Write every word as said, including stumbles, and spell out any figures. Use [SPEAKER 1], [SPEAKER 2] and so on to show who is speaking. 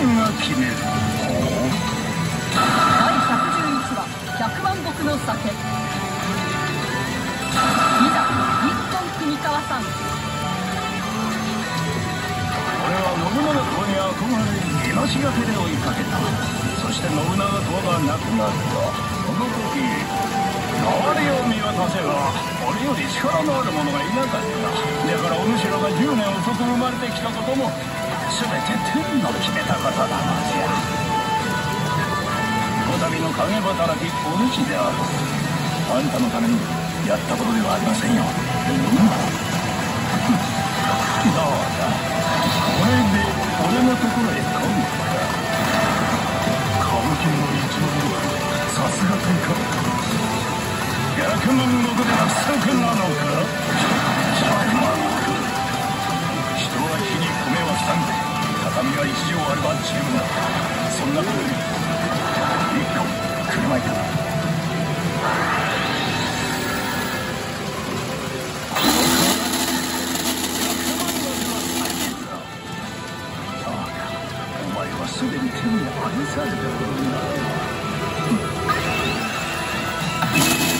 [SPEAKER 1] 分が決める。
[SPEAKER 2] だいひゃくじゅういちわ百万石の酒。いざ一本国川さん。
[SPEAKER 1] 俺は信長公に憧れ命がけで追いかけた。そして信長公が亡くなったこの時、周りを見渡せば俺より力のある者がいなかった。だからお主らがじゅうねん遅く生まれてきたことも全て天の決めたことなのじゃ。こたびの影働きお主である。あんたのためにやったことではありませんよ。うん、どうだ、これで俺のところへ来んのか。歌舞伎の一番はさすが天下。百万石では不足なのか。百万石。人は火に米は二んで、畳が一畳あれば十分だ。そんなことより一個車行か。すでに手に愛されておるな。